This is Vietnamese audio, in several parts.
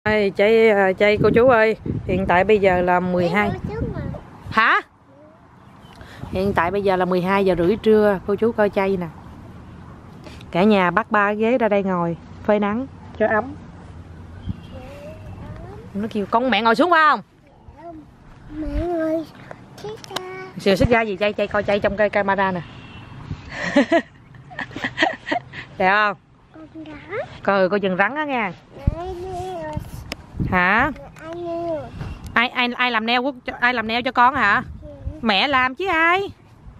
Chay cô chú ơi, hiện tại bây giờ là 12. Hả? Hiện tại bây giờ là 12 giờ rưỡi trưa, cô chú coi chay nè. Cả nhà bắt 3 ghế ra đây ngồi phơi nắng cho ấm. Nó kêu con mẹ ngồi xuống phải không? Mẹ ngồi Xìu xích ra gì chay coi chay trong cái camera nè. Đẹp không? Coi chừng rắn á nha. Hả? Ai làm neo cho con hả? Mẹ làm chứ ai?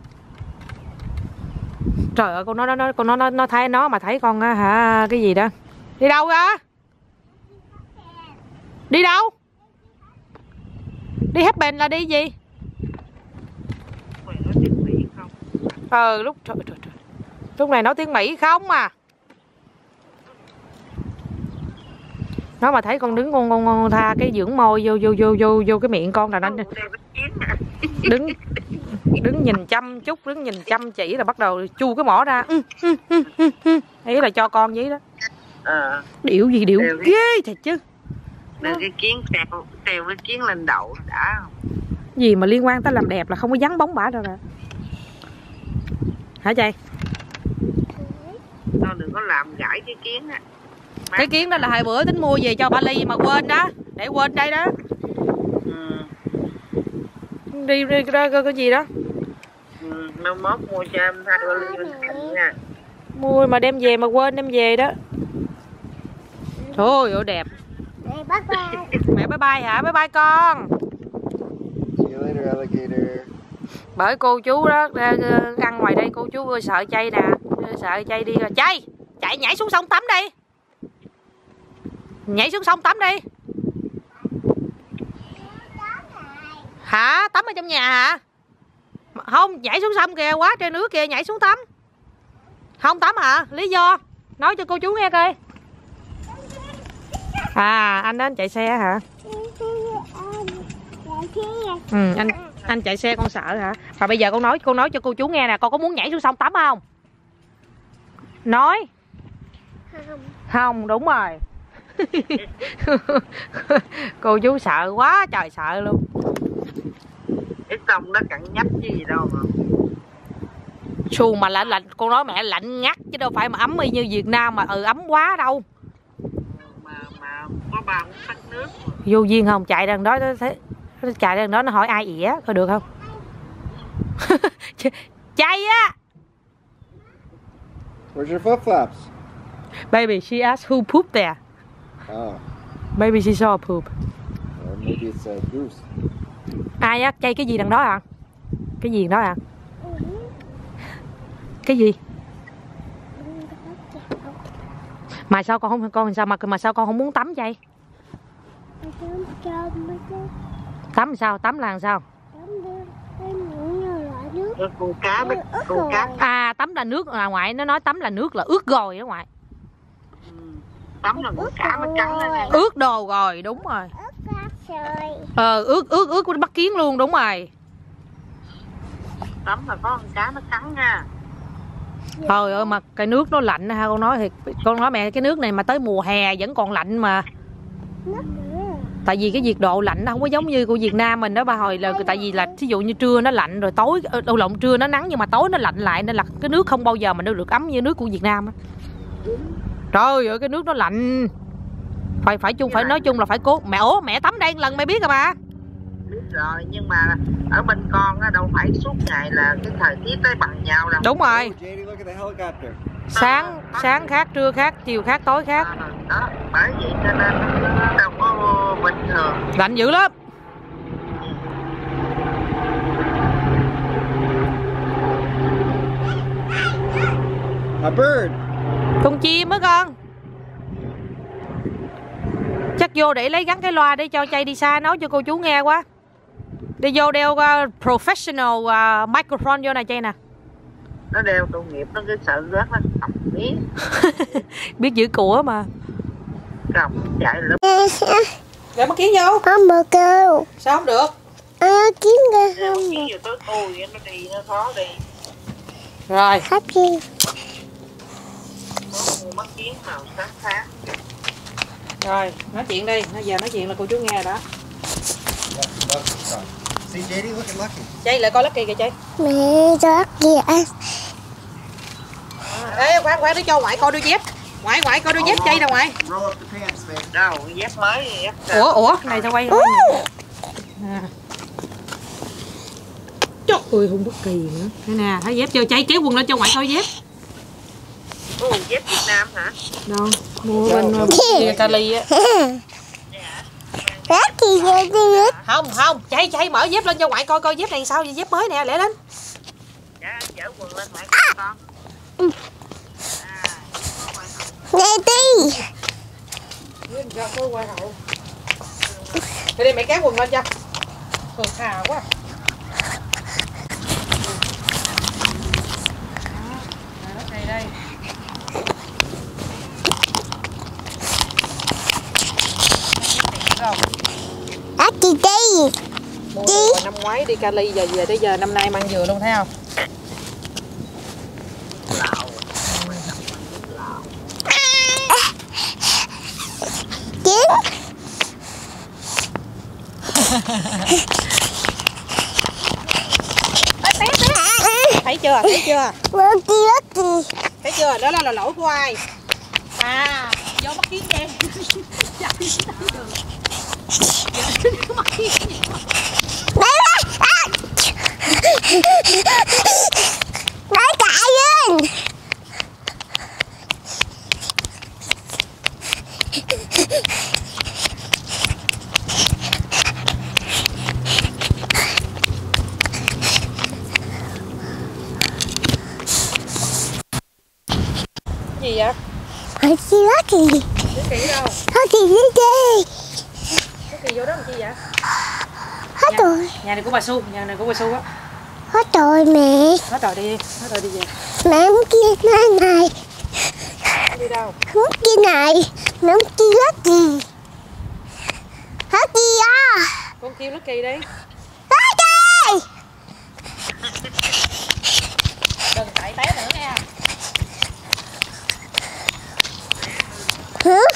Trời ơi, con nó thấy nó mà thấy con hả, cái gì đó. Đi đâu ra? Đi đâu? Đi hết bền là đi gì? Lúc này nói tiếng Mỹ không à. Nó mà thấy con đứng con tha cái dưỡng môi vô cái miệng con là nó đứng nhìn chăm chút, đứng nhìn chăm chỉ là bắt đầu chu cái mỏ ra. Ý là cho con vậy đó. Điệu gì điệu ghê thiệt chứ. Cái kiến treo cái kiến lên đậu đã không? Gì mà liên quan tới làm đẹp là không có vắng bóng bả đâu nè. Hả Chay? Con đừng có làm gãy cái kiến á. Cái kiến đó là hồi bữa tính mua về cho ba Ly mà quên đó. Để quên đây đó. Đi ra cái gì đó. Mai mốt mua cho em thay ba Ly bên cạnh nha. Mua mà đem về mà quên đem về đó. Thôi ôi đẹp. Mẹ bye bye hả? Bye bye con. See you later, alligator. Bởi cô chú đó ăn ngoài đây cô chú sợ Chay nè. Sợ Chay đi rồi. Chay! Chạy nhảy xuống sông tắm đi. Nhảy xuống sông tắm đi. Hả? Tắm ở trong nhà hả? Không, nhảy xuống sông kìa, quá trời nước kìa, nhảy xuống tắm. Không tắm hả? Lý do? Nói cho cô chú nghe coi. À, anh đó anh chạy xe hả? Anh chạy xe con sợ hả? Và bây giờ con nói cho cô chú nghe nè, con có muốn nhảy xuống sông tắm không? Nói. Không, đúng rồi. Cô chú sợ quá trời sợ luôn. Cái sông đó cặn nhấp chứ gì đâu mà. Xuồng mà lạnh, con nói mẹ lạnh ngắt chứ đâu phải mà ấm y như Việt Nam mà ấm quá đâu. Mà có bà muốn tắt nước. Vô duyên không? Chạy đằng đó chạy đằng đó nó hỏi ai ỉa coi được không? Chay á. Where's your flip flops? Baby, she asked who pooped there. Oh. Maybe she saw a poop. Or maybe it's a goose. Ai á? Chay cái gì đằng đó à? Cái gì đó à? Cái gì? Mà sao sao con không muốn tắm Chay? Tắm sao? Tắm là sao? Con cá. À, tắm là nước là ngoại, nó nói tắm là nước là ướt gồi đó ngoại. Tắm là con cá nó trắng lên. Ướt đồ rồi, đúng rồi. Ướt bắt kiến luôn, đúng rồi. Tắm là có con cá nó cắn nha. Trời ơi mà cái nước nó lạnh ha, con nói thiệt, con nói mẹ cái nước này mà tới mùa hè vẫn còn lạnh mà. Tại vì cái nhiệt độ lạnh nó không có giống như của Việt Nam mình đó ba, hồi là tại vì là thí dụ như trưa nó lạnh rồi tối trưa nó nắng nhưng mà tối nó lạnh lại nên là cái nước không bao giờ mà nó được ấm như nước của Việt Nam á. Trời ơi cái nước nó lạnh. Phải nói chung là phải cố. Mẹ tắm đây một lần mày biết rồi mà. Biết rồi nhưng mà ở bên con á đâu phải suốt ngày là cái thời tiết tới bằng nhau đâu. Đúng rồi. Oh, JD, look at the helicopter. Sáng khác, trưa khác, chiều khác, tối khác. Đó, bởi vậy cho nên nó đâu có bình thường. Lạnh dữ lắm. A bird. Con chim á con. Chắc vô để lấy gắn cái loa để cho Chay đi xa nói cho cô chú nghe quá. Đi vô đeo professional microphone vô nè Chay nè. Nó đeo tội nghiệp nó cứ sợ rớt nó không biết. Biết giữ của mà. Cầm chạy lắm. Để mắt kiến vô. Không được kêu. Sao không được? Kiến ra không. Kiến vô tới tôi nó đi nó khó đi. Rồi. Hấp gì? Có mua mắt kiến màu sáng sáng. Rồi, nói chuyện đi, giờ nói chuyện là cô chú nghe đó. See JD, look at Lucky. Chay lại coi Lucky kìa Chay. Mẹ cho Lucky ăn. Ê, khoan đi cho ngoại coi đôi dép. Ngoại coi đôi dép Chay đâu ngoại. Roll up the pants, babe. Đâu, dép mới, dép Ủa, này sao quay. À. Trời ơi, không bất kỳ nữa. Thế nè, thấy dép chưa Chay, kéo quần lên cho ngoại coi dép. Ồ, dép Việt Nam hả? Đâu, mua bên Cali á. Lucky JD. Không, Chay mở dép lên cho ngoại coi dép này sao, dép mới nè, lẹ lên. Dạ, dỡ quần lên ngoại con. JD. Để đi mẹ kéo quần lên cho. Thà quá. Đây. Lucky JD. Mua đồ năm ngoái đi Cali giờ về tới giờ năm nay mang dừa luôn thấy không? Thấy chưa? Lucky. Thấy chưa? Đó là lỗi của ai? À, do mắt kiến đen. Nói chạy lên. Gì vậy? Lucky. Lucky đâu? Lucky JD. Lucky vô đó làm chi vậy? Hết rồi. Nhà này của bà Su, nhà này của bà Su á. Hết rồi mẹ. Hết rồi đi về. Mẹ muốn kia này. Đi đâu? Muốn kia này. Mẹ muốn kia Lucky. Lucky à. Con kêu Lucky đi. Lucky. Đừng chạy té nữa nha. Hả?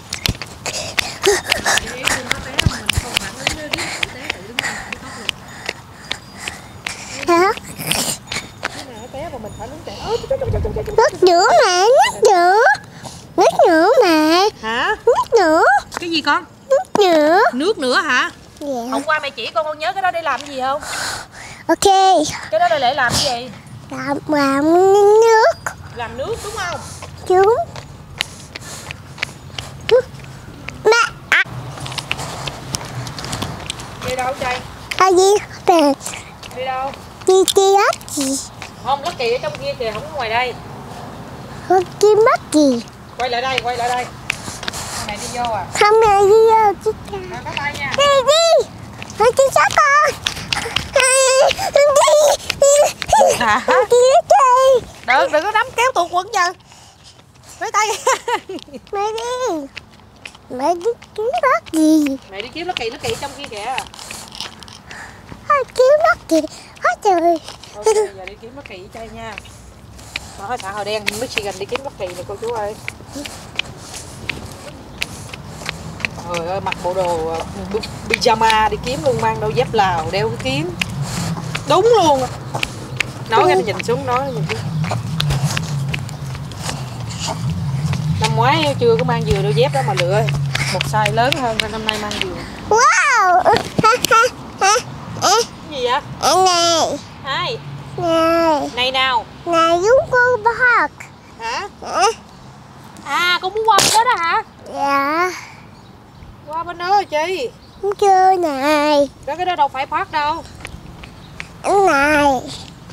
Hả? Té mà mình phải đứng chạy. Nước nữa mẹ, nước nữa. Nước nữa mẹ. Hả? Nước nữa. Cái gì con? Nước nữa. Nước nữa hả? Dạ. Hôm qua mẹ chỉ con nhớ cái đó để làm gì không? Ok. Cái đó để làm cái gì? Làm nước. Làm nước đúng không? Đúng. Mẹ. À. Đi đâu Chay? Gì? Mẹ. Đi đâu? Đi Lucky. Không, Lucky ở trong kia kìa, không có ngoài đây. Lucky Lucky. Quay lại đây. Con này đi vô à? Không mẹ đi vô chứ. Rồi, bye bye nha. Đi. Hãy đi sao con. Hả? Đi. Đừng có nắm kéo tuột quần giờ. Lấy tay. Mẹ đi. Mẹ đi kiếm Lucky. Mẹ đi kiếm Lucky trong kia kìa. Kiếm Lucky. Hết rồi. Ok, giờ đi kiếm Lucky với Chay nha. Đó, xã hội đen Michigan đi kiếm Lucky nè cô chú ơi. Trời ơi, mặc bộ đồ pyjama đi kiếm luôn, mang đôi dép Lào, đeo cái kiếm. Đúng luôn. Nói cái nhìn xuống, nhìn xuống. Năm ngoái chưa có mang vừa đôi dép đó mà lựa một size lớn hơn nên năm nay mang vừa. Wow. Cái gì vậy? Này. Ai? Này. Này nào? Này giống cô Park. Hả? À, con muốn qua bên đó đó hả? Dạ. Qua bên đó rồi chị. Không chơi này. Đó, cái đó đâu phải park đâu. Này.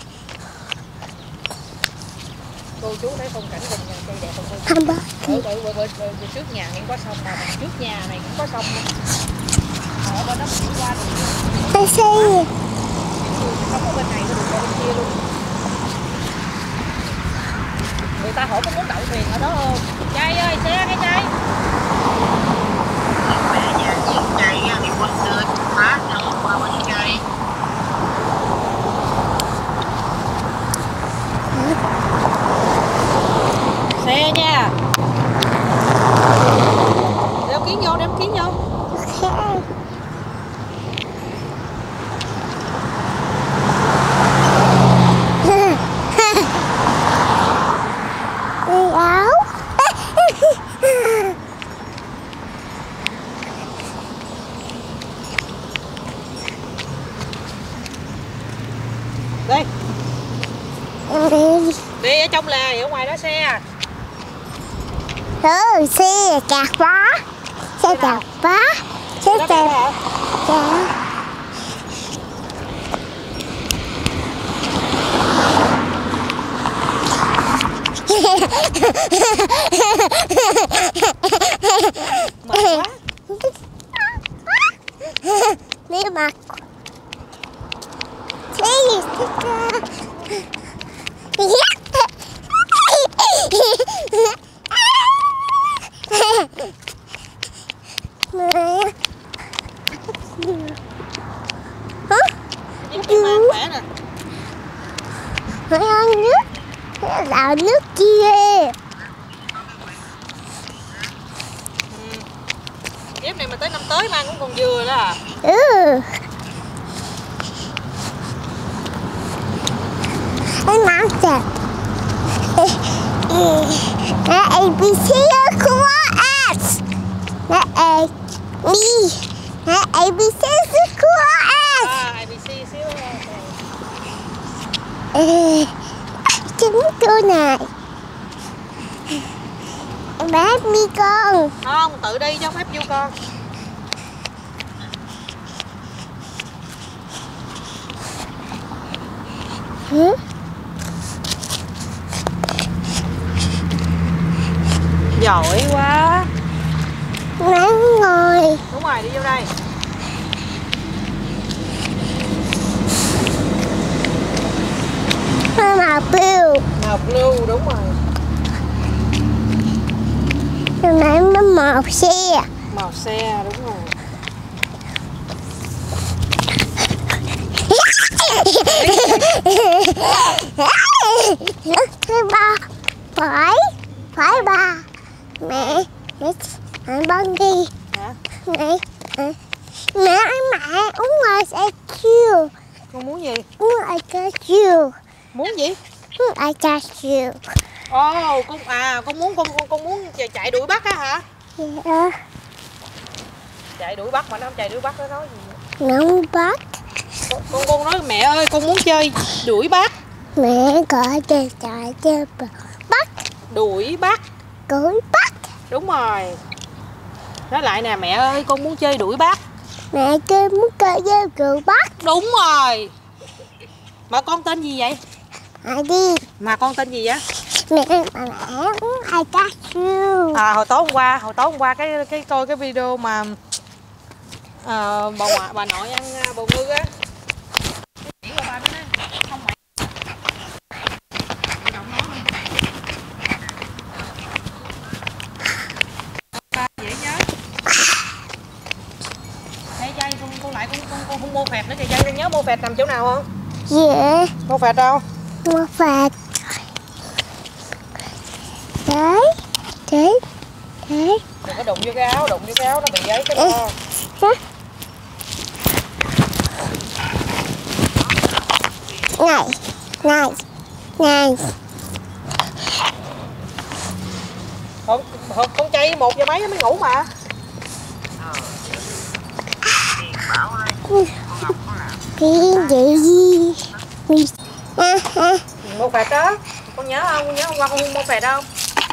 Cô chú thấy phong cảnh gần nhà cây đẹp không? Không có. Trước nhà này có sông mà trước nhà này cũng có sông. Ở bên đó mình qua được. Tôi xây. Không có bên này có được qua bên kia luôn. Người ta hỏi có muốn đậu thuyền ở đó không? Chay ơi, xe cái Chay. Mẹ nhà chiếc Chay thì quên đưa phát rồi qua bên Chay. Xe nha. kiến vô, đem kiến vô. Ok. Đi áo. Đi. Em đi. Đi ở trong lề, ở ngoài đó xe. Xe chặt quá. Xe chặt quá. Xe chặt. Dạ. Mệt quá. Đi mặt. Khỏe nè. Phải ăn nước. Đảo nước kia. Dép này mà tới năm tới mang cũng còn vừa đó à. Em ăn chặt. ABC của S. Nó A B. Nó ABC của S. ABC xíu. Trứng cô này. Bác mi con. Không, tự đi cho phép vô con. Giỏi quá. Nắng ngồi. Đúng rồi, đi vô đây. Màu blue. Màu blue, đúng rồi. Rồi này nó màu xe. Màu xe, đúng rồi. Thứ ba. Phải ba. Mẹ băng đi. Hả? Mẹ uống ngoài sẽ chiều. Con muốn gì? Uống ngoài sẽ chiều. Muốn gì? Uống ngoài sẽ chiều. Ồ, con muốn chạy đuổi bắt á hả? Dạ. Chạy đuổi bắt mà nó không chạy đuổi bắt nó nói gì? Nóng bắt. Con nói mẹ ơi, con muốn chơi đuổi bắt. Mẹ gọi chơi bắt. Đuổi bắt. Đuổi bắt. Đúng rồi. Nói lại nè, mẹ ơi, con muốn chơi đuổi bắt. Mẹ kêu muốn chơi với đuổi bắt. Đúng rồi. Mà con tên gì vậy? Đi. Mà con tên gì vậy? Mẹ uống ai ta siêu. Hồi tối hôm qua cái coi cái video mà bà nội ăn bầu ngư á. Chỉ qua ba cái đó. Không phải. Ba dễ nhớ. Đây dây con lại con không mua phẹt nữa kìa, dây con nhớ mua phẹt nằm chỗ nào không? Dạ. Mua phẹt đâu? Mua phạt. Đấy. Đừng có đụng vô cái áo nó bị giấy cái đó. Này. Con chay 1 giờ mấy mới ngủ mà. Cái gì? Mua phẹt đó. Con nhớ không? Con nhớ hôm qua con mua phẹt không?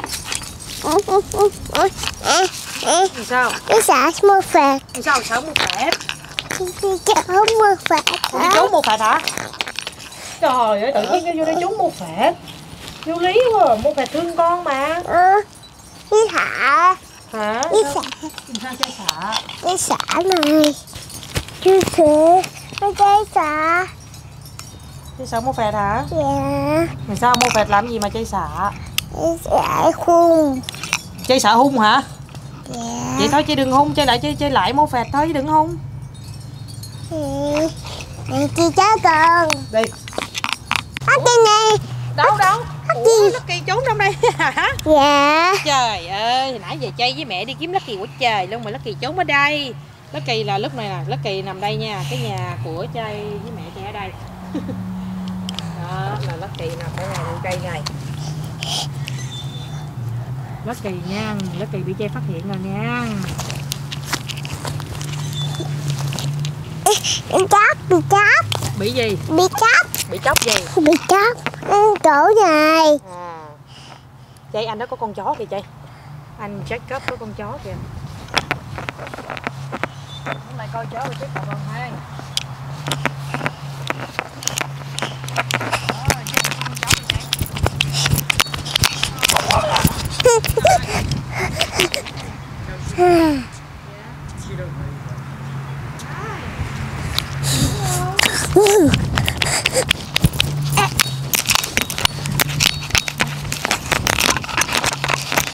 Sao? Cái xã mua phạt. Sao sợ mua phẹt? Cháu mua phạt. Đi trốn mua phẹt hả? Trời ơi, tự nhiên cái vô đây trốn mua phẹt. Vô lý quá, mua phẹt thương con mà. Đi thả. Hả? Đi xả. Sao chơi xả? Đi xả này. Đi xả. Đi chơi xả. Chơi xả mua phẹt hả? Dạ. Mà sao mua phẹt làm gì mà chơi xả? Đi xả khung. Chơi xả hung hả? Dạ. Vậy thôi chứ đừng hung, chơi lại mua phẹt thôi chứ đừng hung. Anh chị cháu con. Đi. Hắt đi nè. Đâu? Ủa, nó kỳ trốn trong đây hả? Dạ. Trời ơi. ơi, hồi nãy giờ Chay với mẹ đi kiếm Lucky quá trời luôn mà Lucky trốn ở đây. Lucky là lúc này nè, Lucky nằm đây nha, cái nhà của Chay với mẹ Chay ở đây. Đó là Lucky nằm ở ngoài đường cây này. Lucky nha, Lucky bị Chay phát hiện rồi nha. Bị chóc. Bị gì? Bị chóc. Bị chóc gì? Bị chóc. Chỗ này. À. Chay anh đó có con chó kìa Chay. Anh Jacob có con chó kìa. Hôm nay coi chó rồi chết cậu không hay.